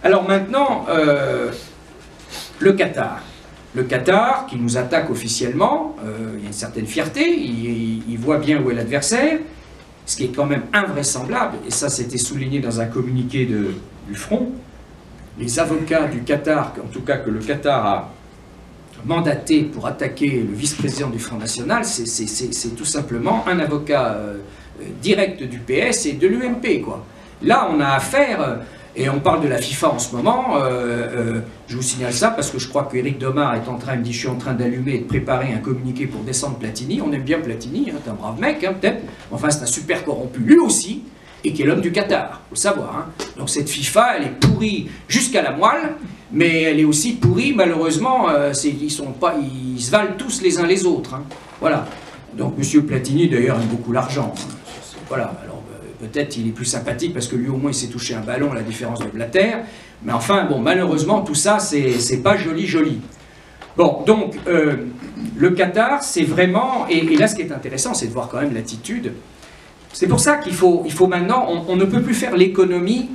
Alors maintenant, le Qatar. Le Qatar, qui nous attaque officiellement, il y a une certaine fierté, il voit bien où est l'adversaire, ce qui est quand même invraisemblable, et ça c'était souligné dans un communiqué du Front. Les avocats du Qatar, en tout cas que le Qatar a mandaté pour attaquer le vice-président du Front National, c'est tout simplement un avocat direct du PS et de l'UMP, quoi. Là, on a affaire, et on parle de la FIFA en ce moment, je vous signale ça parce que je crois qu'Éric Domar est en train, il me dit, je suis en train d'allumer et de préparer un communiqué pour descendre Platini. On aime bien Platini, hein, c'est un brave mec, hein, peut-être, enfin c'est un super corrompu, lui aussi, et qui est l'homme du Qatar, il faut le savoir. Hein. Donc cette FIFA, elle est pourrie jusqu'à la moelle, mais elle est aussi pourrie, malheureusement, ils se valent tous les uns les autres. Hein. Voilà. Donc M. Platini, d'ailleurs, aime beaucoup l'argent. Hein. Voilà. Alors, peut-être il est plus sympathique parce que lui, au moins, il s'est touché un ballon, à la différence de Blatter. Mais enfin, bon, malheureusement, tout ça, c'est pas joli, joli. Bon, donc, le Qatar, c'est vraiment... Et là, ce qui est intéressant, c'est de voir quand même l'attitude. C'est pour ça qu'il faut maintenant... On ne peut plus faire l'économie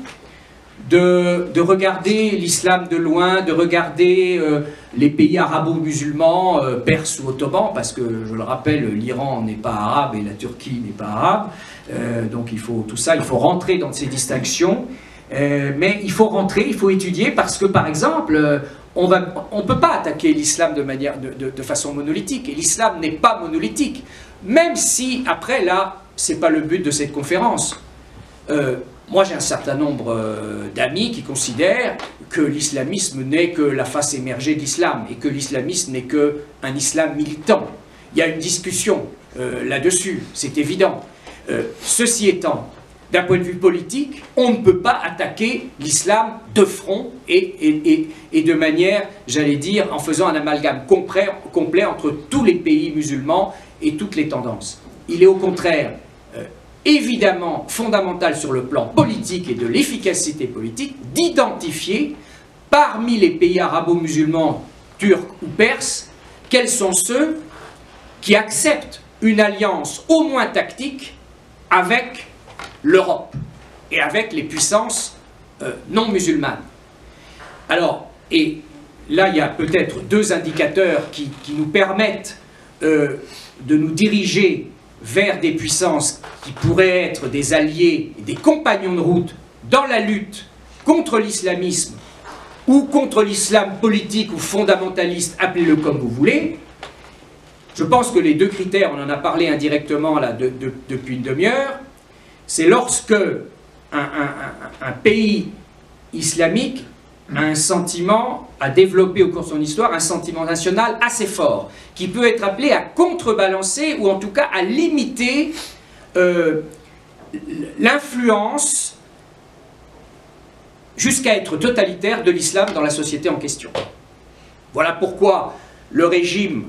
de regarder l'islam de loin, de regarder les pays arabo-musulmans, perses ou ottomans, parce que, je le rappelle, l'Iran n'est pas arabe et la Turquie n'est pas arabe. Donc, il faut tout ça, il faut rentrer dans ces distinctions. Mais il faut rentrer, il faut étudier, parce que, par exemple... on ne peut pas attaquer l'islam de façon monolithique, et l'islam n'est pas monolithique, même si, après, là, ce n'est pas le but de cette conférence. Moi, j'ai un certain nombre d'amis qui considèrent que l'islamisme n'est que la face émergée de l'islam, et que l'islamisme n'est qu'un islam militant. Il y a une discussion là-dessus, c'est évident. Ceci étant, d'un point de vue politique, on ne peut pas attaquer l'islam de front et de manière, j'allais dire, en faisant un amalgame complet entre tous les pays musulmans et toutes les tendances. Il est au contraire évidemment fondamental sur le plan politique et de l'efficacité politique d'identifier parmi les pays arabo-musulmans, turcs ou perses, quels sont ceux qui acceptent une alliance au moins tactique avec l'Europe et avec les puissances non musulmanes. Alors, et là il y a peut-être deux indicateurs qui nous permettent de nous diriger vers des puissances qui pourraient être des alliés et des compagnons de route dans la lutte contre l'islamisme ou contre l'islam politique ou fondamentaliste, appelez-le comme vous voulez. Je pense que les deux critères, on en a parlé indirectement là, depuis une demi-heure, c'est lorsque un pays islamique a un sentiment, a développé au cours de son histoire, un sentiment national assez fort, qui peut être appelé à contrebalancer, ou en tout cas à limiter l'influence jusqu'à être totalitaire de l'islam dans la société en question. Voilà pourquoi le régime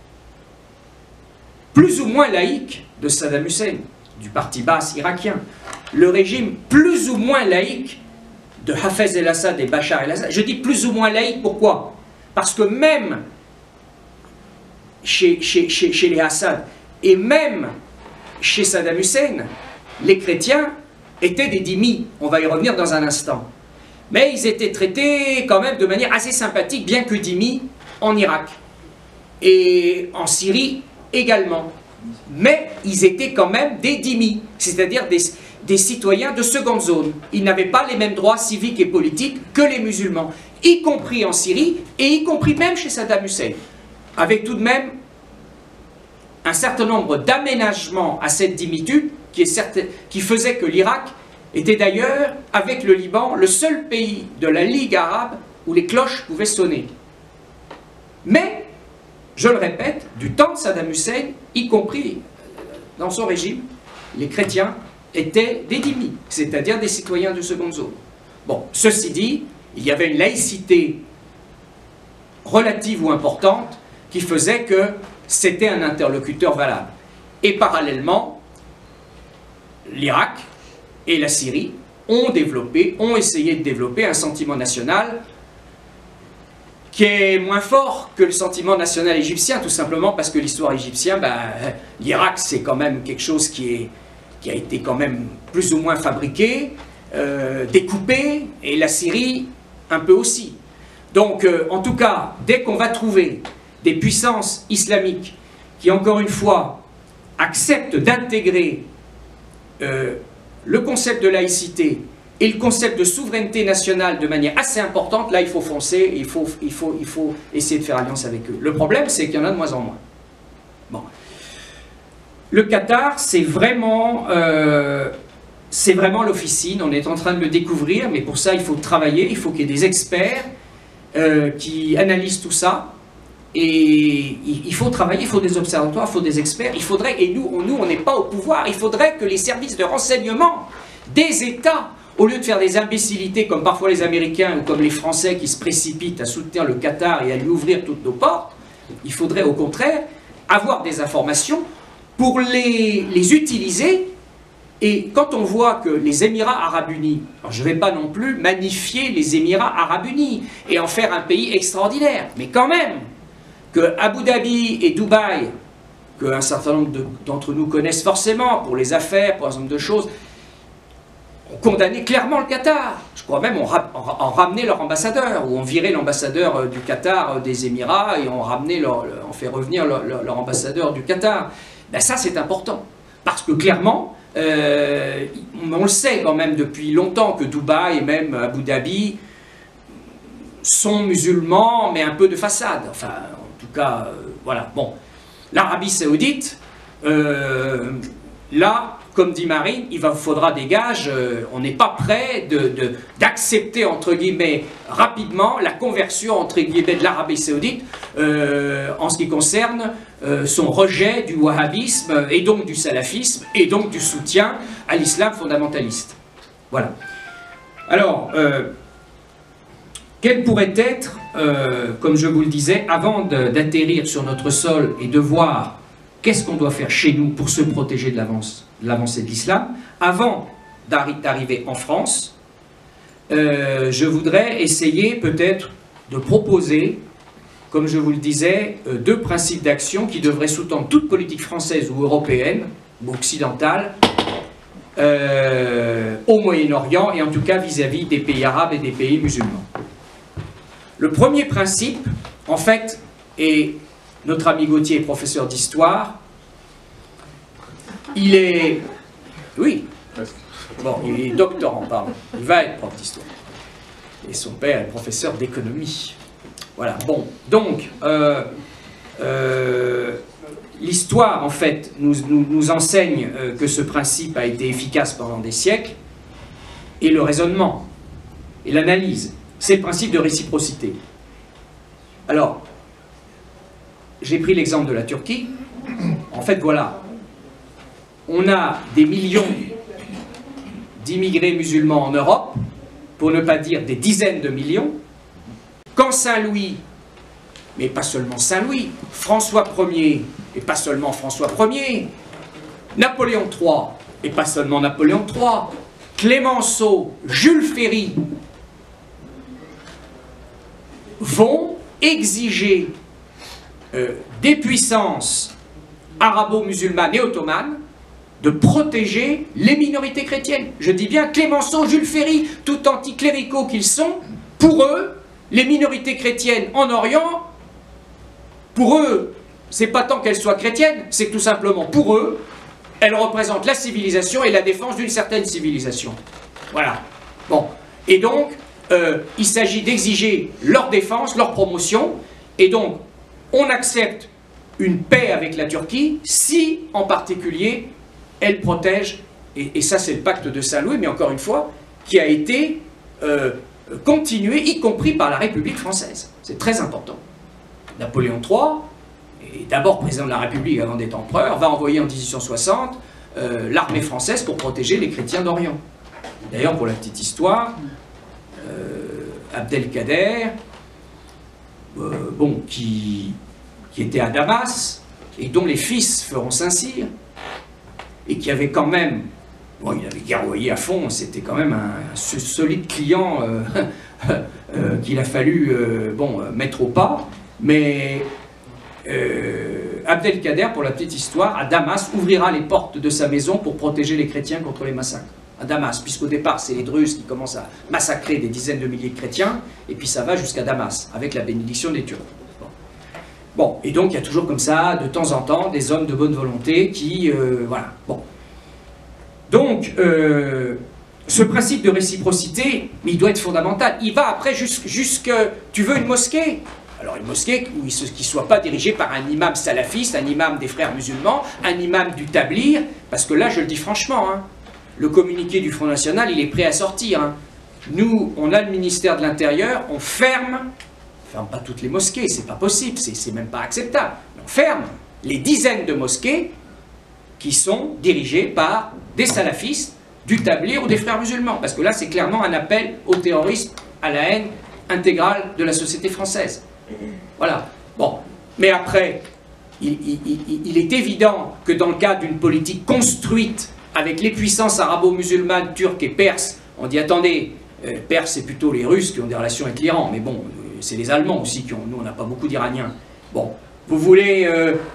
plus ou moins laïque de Saddam Hussein, du parti basse irakien, le régime plus ou moins laïque de Hafez el-Assad et Bachar el-Assad. Je dis plus ou moins laïque, pourquoi? Parce que même chez les Assad et même chez Saddam Hussein, les chrétiens étaient des dhimmis. On va y revenir dans un instant. Mais ils étaient traités quand même de manière assez sympathique, bien que dhimmis, en Irak. Et en Syrie également. Mais ils étaient quand même des dhimmis, c'est-à-dire des citoyens de seconde zone. Ils n'avaient pas les mêmes droits civiques et politiques que les musulmans, y compris en Syrie et y compris même chez Saddam Hussein, avec tout de même un certain nombre d'aménagements à cette dhimmitude qui faisait que l'Irak était d'ailleurs, avec le Liban, le seul pays de la Ligue arabe où les cloches pouvaient sonner. Mais, je le répète, du temps de Saddam Hussein, y compris dans son régime, les chrétiens étaient des dhimmis, c'est-à-dire des citoyens de seconde zone. Bon, ceci dit, il y avait une laïcité relative ou importante qui faisait que c'était un interlocuteur valable. Et parallèlement, l'Irak et la Syrie ont essayé de développer un sentiment national qui est moins fort que le sentiment national égyptien, tout simplement parce que l'histoire égyptienne, l'Irak c'est quand même quelque chose qui a été quand même plus ou moins fabriqué, découpé, et la Syrie un peu aussi. Donc, en tout cas, dès qu'on va trouver des puissances islamiques qui, encore une fois, acceptent d'intégrer le concept de laïcité et le concept de souveraineté nationale de manière assez importante, là, il faut foncer, et il faut essayer de faire alliance avec eux. Le problème, c'est qu'il y en a de moins en moins. Bon. Le Qatar, c'est vraiment l'officine, on est en train de le découvrir, mais pour ça, il faut travailler, il faut qu'il y ait des experts qui analysent tout ça, et il faut travailler, il faut des observatoires, il faut des experts, il faudrait, et nous on n'est pas au pouvoir, il faudrait que les services de renseignement des États, au lieu de faire des imbécilités comme parfois les Américains ou comme les Français qui se précipitent à soutenir le Qatar et à lui ouvrir toutes nos portes, il faudrait au contraire avoir des informations pour les utiliser. Et quand on voit que les Émirats Arabes Unis, alors je ne vais pas non plus magnifier les Émirats Arabes Unis et en faire un pays extraordinaire, mais quand même, que Abu Dhabi et Dubaï, qu'un certain nombre d'entre nous connaissent forcément pour les affaires, pour un certain nombre de choses, ont condamné clairement le Qatar. Je crois même ont ramené leur ambassadeur, ou ont viré l'ambassadeur du Qatar des Émirats et ont fait revenir leur ambassadeur du Qatar. Ben ça c'est important, parce que clairement, on le sait quand même depuis longtemps que Dubaï et même Abu Dhabi sont musulmans, mais un peu de façade. Enfin, en tout cas, voilà. Bon, l'Arabie Saoudite, là, comme dit Marine, il faudra des gages. On n'est pas prêt d'accepter, entre guillemets, rapidement la conversion, entre guillemets, de l'Arabie Saoudite en ce qui concerne son rejet du wahhabisme et donc du salafisme et donc du soutien à l'islam fondamentaliste. Voilà. Alors, quel pourrait être, comme je vous le disais, avant d'atterrir sur notre sol et de voir qu'est-ce qu'on doit faire chez nous pour se protéger de l'avancée de l'islam, avant d'arriver en France, je voudrais essayer peut-être de proposer, comme je vous le disais, deux principes d'action qui devraient sous-tendre toute politique française ou européenne, ou occidentale, au Moyen-Orient et en tout cas vis-à-vis des pays arabes et des pays musulmans. Le premier principe, en fait, et notre ami Gauthier est professeur d'histoire, il est... Oui, bon, il est doctorant, pardon, il va être prof d'histoire. Et son père est professeur d'économie. Voilà, bon, donc, l'histoire, en fait, nous enseigne que ce principe a été efficace pendant des siècles, et le raisonnement, et l'analyse, c'est le principe de réciprocité. Alors, j'ai pris l'exemple de la Turquie. En fait, voilà, on a des millions d'immigrés musulmans en Europe, pour ne pas dire des dizaines de millions. Quand Saint-Louis, mais pas seulement Saint-Louis, François Ier, et pas seulement François Ier, Napoléon III, et pas seulement Napoléon III, Clémenceau, Jules Ferry, vont exiger des puissances arabo-musulmanes et ottomanes de protéger les minorités chrétiennes. Je dis bien Clémenceau, Jules Ferry, tout anticléricaux qu'ils sont, pour eux, les minorités chrétiennes en Orient, pour eux, c'est pas tant qu'elles soient chrétiennes, c'est que tout simplement pour eux, elles représentent la civilisation et la défense d'une certaine civilisation. Voilà. Bon. Et donc, il s'agit d'exiger leur défense, leur promotion, et donc, on accepte une paix avec la Turquie si, en particulier, elle protège, et ça c'est le pacte de Saint-Louis, mais encore une fois, qui a été continué, y compris par la République française. C'est très important. Napoléon III, et d'abord président de la République avant d'être empereur, va envoyer en 1860 l'armée française pour protéger les chrétiens d'Orient. D'ailleurs, pour la petite histoire, Abdelkader, bon, qui était à Damas, et dont les fils feront Saint-Cyr, et qui avait quand même, bon, il avait guerroyé à fond, c'était quand même un solide client qu'il a fallu bon, mettre au pas, mais Abdelkader, pour la petite histoire, à Damas, ouvrira les portes de sa maison pour protéger les chrétiens contre les massacres. à Damas, puisqu'au départ, c'est les Druzes qui commencent à massacrer des dizaines de milliers de chrétiens, et puis ça va jusqu'à Damas, avec la bénédiction des Turcs. Bon, et donc il y a toujours comme ça, de temps en temps, des hommes de bonne volonté qui... voilà, bon. Donc, ce principe de réciprocité, il doit être fondamental. Il va après jusque... Tu veux une mosquée? Alors une mosquée qui ne soit pas dirigée par un imam salafiste, un imam des frères musulmans, un imam du Tablir, parce que là, je le dis franchement, hein, le communiqué du Front National, il est prêt à sortir. Hein. Nous, on a le ministère de l'Intérieur, on ferme pas toutes les mosquées, c'est pas possible, c'est même pas acceptable. On ferme les dizaines de mosquées qui sont dirigées par des salafistes, du Tablir ou des frères musulmans, parce que là, c'est clairement un appel au terrorisme, à la haine intégrale de la société française. Voilà. Bon. Mais après, il est évident que dans le cadre d'une politique construite avec les puissances arabo-musulmanes, turques et perses, on dit attendez, perses c'est plutôt les Russes qui ont des relations avec l'Iran, mais bon, c'est les Allemands aussi qui ont, nous on n'a pas beaucoup d'Iraniens. Bon, vous voulez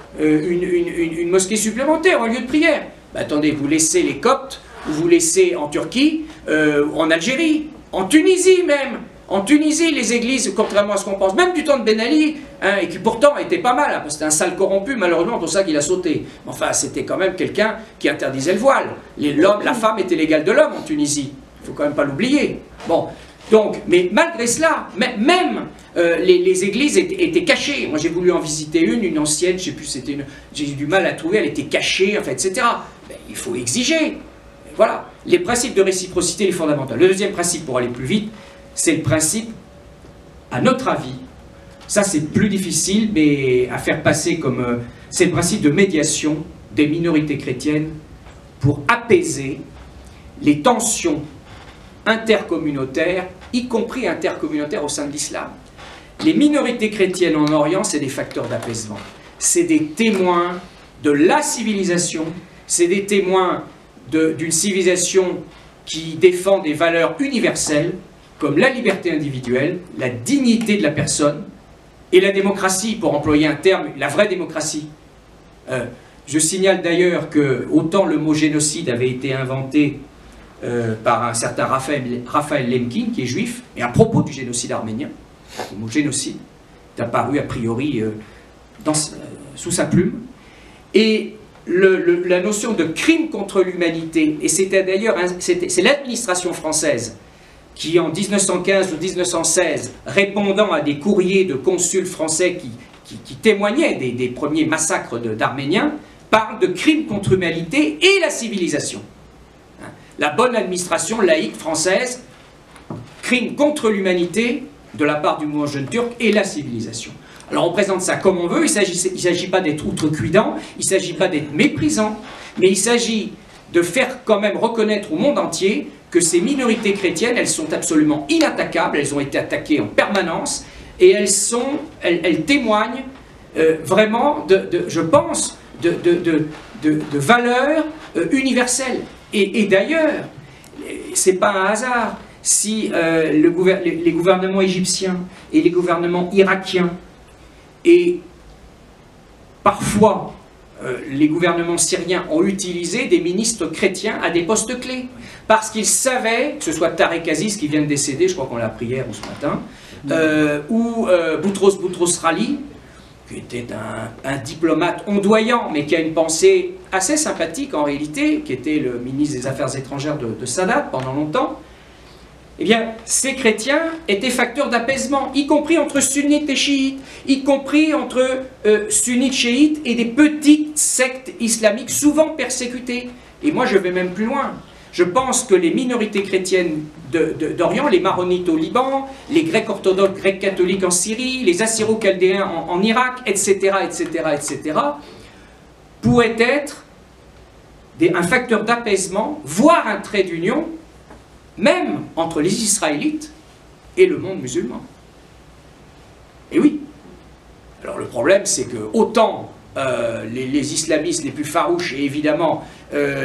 une mosquée supplémentaire au lieu de prière? Ben, attendez, vous laissez les Coptes, vous laissez en Turquie, en Algérie, en Tunisie même. En Tunisie, les églises, contrairement à ce qu'on pense, même du temps de Ben Ali, hein, et qui pourtant était pas mal, hein, parce que c'était un sale corrompu, malheureusement, pour ça qu'il a sauté. Enfin, c'était quand même quelqu'un qui interdisait le voile. La femme était l'égale de l'homme en Tunisie. Il ne faut quand même pas l'oublier. Bon, donc, mais malgré cela, même les églises étaient cachées. Moi, j'ai voulu en visiter une ancienne, je sais plus, j'ai eu du mal à trouver, elle était cachée, enfin, etc. Ben, il faut exiger. Voilà. Les principes de réciprocité, les fondamentaux. Le deuxième principe, pour aller plus vite, c'est le principe, à notre avis, ça c'est plus difficile, mais à faire passer comme... c'est le principe de médiation des minorités chrétiennes pour apaiser les tensions intercommunautaires, y compris intercommunautaires au sein de l'islam. Les minorités chrétiennes en Orient, c'est des facteurs d'apaisement. C'est des témoins de la civilisation, c'est des témoins d'une civilisation qui défend des valeurs universelles, comme la liberté individuelle, la dignité de la personne et la démocratie, pour employer un terme, la vraie démocratie. Je signale d'ailleurs que autant le mot génocide avait été inventé par un certain Raphaël Lemkin, qui est juif, et à propos du génocide arménien, le mot génocide est apparu a priori sous sa plume, et la notion de crime contre l'humanité, et c'était d'ailleurs, c'est l'administration française qui en 1915 ou 1916, répondant à des courriers de consuls français qui témoignaient des premiers massacres d'Arméniens, parle de crimes contre l'humanité et la civilisation. La bonne administration laïque française, crime contre l'humanité de la part du mouvement jeune turc et la civilisation. Alors on présente ça comme on veut, il ne s'agit pas d'être outrecuidant, il ne s'agit pas d'être méprisant, mais il s'agit de faire quand même reconnaître au monde entier que ces minorités chrétiennes, elles sont absolument inattaquables, elles ont été attaquées en permanence, et elles témoignent vraiment, je pense, de valeurs universelles. Et d'ailleurs, c'est pas un hasard si les gouvernements égyptiens et les gouvernements irakiens et parfois les gouvernements syriens ont utilisé des ministres chrétiens à des postes clés. Parce qu'ils savaient, que ce soit Tarek Aziz qui vient de décéder, je crois qu'on l'a appris hier ou ce matin, ou Boutros Ghali, qui était un diplomate ondoyant, mais qui a une pensée assez sympathique en réalité, qui était le ministre des Affaires étrangères de Sadat pendant longtemps. Eh bien, ces chrétiens étaient facteurs d'apaisement, y compris entre sunnites et chiites, y compris entre sunnites, chiites et des petites sectes islamiques souvent persécutées. Et moi, je vais même plus loin. Je pense que les minorités chrétiennes d'Orient, les maronites au Liban, les grecs orthodoxes, grecs catholiques en Syrie, les assyro-chaldéens en Irak, etc., etc., etc., pourraient être un facteur d'apaisement, voire un trait d'union, même entre les Israélites et le monde musulman. Et oui. Alors le problème, c'est que autant les islamistes les plus farouches, et évidemment pas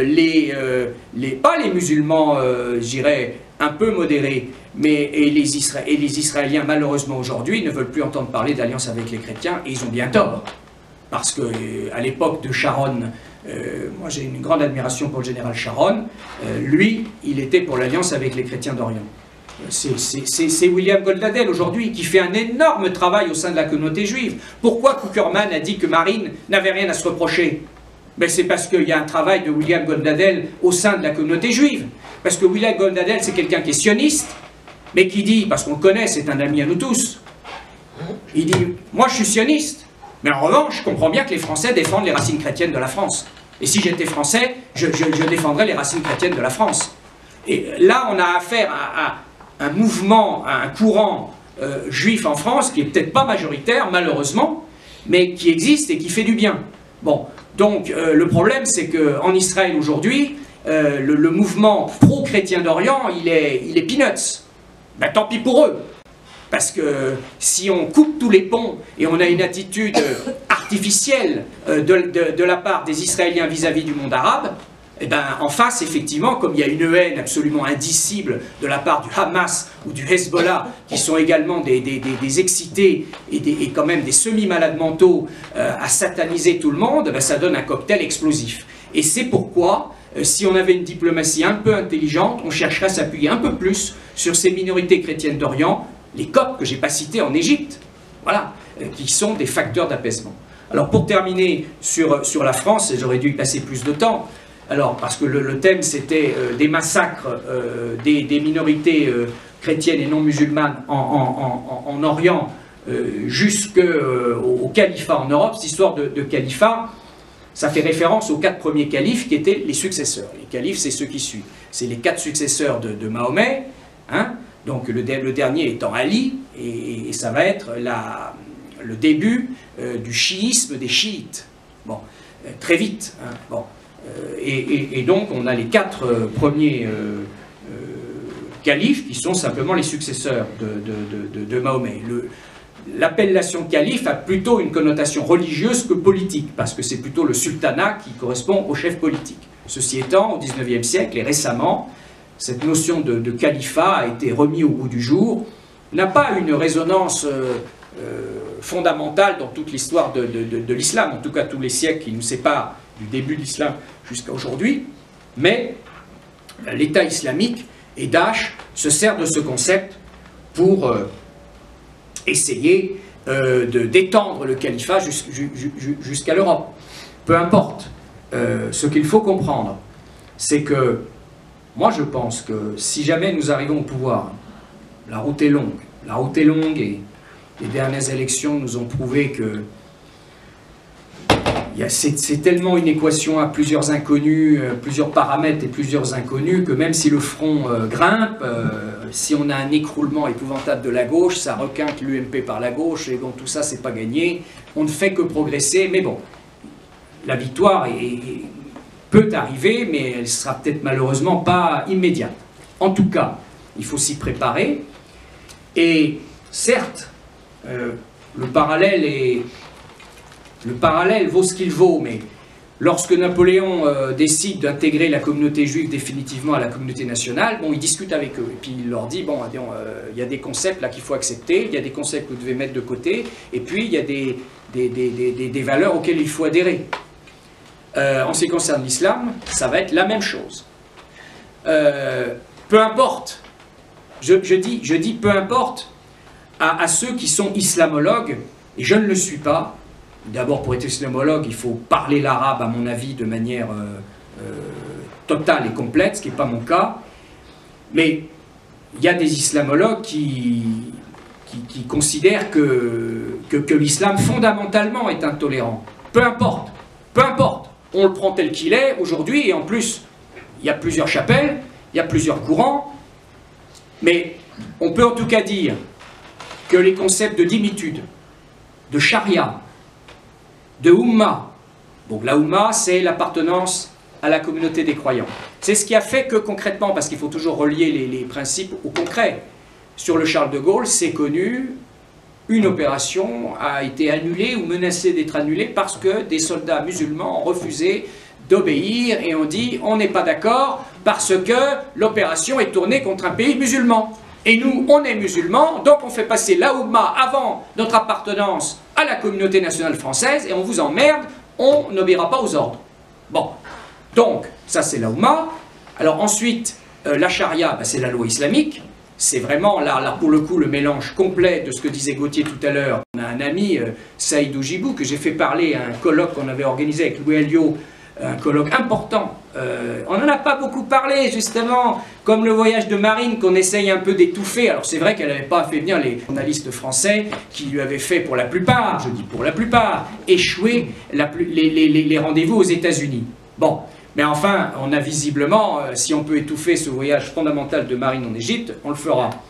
les musulmans, je dirais, un peu modérés, mais les Israéliens, malheureusement aujourd'hui, ne veulent plus entendre parler d'alliance avec les chrétiens, et ils ont bien tort. Parce qu'à l'époque de Sharon, moi j'ai une grande admiration pour le général Sharon. Lui, il était pour l'alliance avec les chrétiens d'Orient. C'est William Goldadel aujourd'hui qui fait un énorme travail au sein de la communauté juive. Pourquoi Cookerman a dit que Marine n'avait rien à se reprocher? Ben c'est parce qu'il y a un travail de William Goldadel au sein de la communauté juive. Parce que William Goldadel, c'est quelqu'un qui est sioniste, mais qui dit, parce qu'on le connaît, c'est un ami à nous tous, il dit, moi je suis sioniste, mais en revanche, je comprends bien que les Français défendent les racines chrétiennes de la France. Et si j'étais Français, je défendrais les racines chrétiennes de la France. Et là, on a affaire à un mouvement, à un courant juif en France, qui n'est peut-être pas majoritaire, malheureusement, mais qui existe et qui fait du bien. Bon, donc le problème, c'est qu'en Israël aujourd'hui, le mouvement pro-chrétien d'Orient, il est peanuts. Ben, tant pis pour eux. Parce que si on coupe tous les ponts et on a une attitude artificielle de la part des Israéliens vis-à-vis du monde arabe, eh ben, en face, effectivement, comme il y a une haine absolument indicible de la part du Hamas ou du Hezbollah, qui sont également des excités et quand même des semi-malades mentaux à sataniser tout le monde, ben, ça donne un cocktail explosif. Et c'est pourquoi, si on avait une diplomatie un peu intelligente, on chercherait à s'appuyer un peu plus sur ces minorités chrétiennes d'Orient, les Coptes que je n'ai pas cités en Égypte, voilà, qui sont des facteurs d'apaisement. Alors pour terminer sur la France, et j'aurais dû y passer plus de temps, alors parce que le thème c'était des massacres des minorités chrétiennes et non musulmanes en Orient jusqu'au califat en Europe, cette histoire de califat, ça fait référence aux 4 premiers califes qui étaient les successeurs. Les califes, c'est ceux qui suivent. C'est les 4 successeurs de Mahomet, hein. Donc le dernier étant Ali, et ça va être le début du chiisme des chiites. Bon, très vite. Hein, bon. Et donc on a les 4 premiers califes qui sont simplement les successeurs de Mahomet. L'appellation calife a plutôt une connotation religieuse que politique, parce que c'est plutôt le sultanat qui correspond au chef politique. Ceci étant, au XIXe siècle et récemment, cette notion de califat a été remise au goût du jour, n'a pas une résonance fondamentale dans toute l'histoire de l'islam, en tout cas tous les siècles qui nous séparent du début de l'islam jusqu'à aujourd'hui, mais l'État islamique et Daesh se sert de ce concept pour essayer d'étendre le califat jusqu'à l'Europe. Peu importe. Ce qu'il faut comprendre, c'est que moi je pense que si jamais nous arrivons au pouvoir, la route est longue. La route est longue et les dernières élections nous ont prouvé que c'est tellement une équation à plusieurs inconnus, plusieurs paramètres et plusieurs inconnus, que même si le front grimpe, si on a un écroulement épouvantable de la gauche, ça requinte l'UMP par la gauche, et donc tout ça, c'est pas gagné. On ne fait que progresser, mais bon, la victoire peut arriver, mais elle sera peut-être malheureusement pas immédiate. En tout cas, il faut s'y préparer, et certes, le parallèle vaut ce qu'il vaut, mais lorsque Napoléon décide d'intégrer la communauté juive définitivement à la communauté nationale, bon, il discute avec eux, et puis il leur dit, bon, il y a des concepts là qu'il faut accepter, il y a des concepts que vous devez mettre de côté, et puis il y a des valeurs auxquelles il faut adhérer. En ce qui concerne l'islam, ça va être la même chose. Peu importe, je dis peu importe à ceux qui sont islamologues, et je ne le suis pas. D'abord, pour être islamologue, il faut parler l'arabe, à mon avis, de manière totale et complète, ce qui n'est pas mon cas. Mais il y a des islamologues qui considèrent que l'islam, fondamentalement, est intolérant. Peu importe, on le prend tel qu'il est aujourd'hui, et en plus, il y a plusieurs chapelles, il y a plusieurs courants, mais on peut en tout cas dire que les concepts de dimitude, de charia, de Ummah. Donc la Ummah, c'est l'appartenance à la communauté des croyants. C'est ce qui a fait que concrètement, parce qu'il faut toujours relier les principes au concret, sur le Charles de Gaulle, c'est connu, une opération a été annulée ou menacée d'être annulée parce que des soldats musulmans ont refusé d'obéir et ont dit on n'est pas d'accord parce que l'opération est tournée contre un pays musulman. Et nous, on est musulmans, donc on fait passer la Oumma avant notre appartenance à la communauté nationale française et on vous emmerde, on n'obéira pas aux ordres. Bon, donc, ça c'est la Oumma. Alors ensuite, la charia, ben, c'est la loi islamique. C'est vraiment, là, pour le coup, le mélange complet de ce que disait Gauthier tout à l'heure. On a un ami, Saïd Oujibou, que j'ai fait parler à un colloque qu'on avait organisé avec Louis Alliot, un colloque important. On n'en a pas beaucoup parlé, justement, comme le voyage de Marine, qu'on essaye un peu d'étouffer. Alors c'est vrai qu'elle n'avait pas fait venir les journalistes français, qui lui avaient fait, pour la plupart, je dis pour la plupart, échouer les rendez-vous aux États-Unis. Bon. Mais enfin, on a visiblement, si on peut étouffer ce voyage fondamental de Marine en Égypte, on le fera.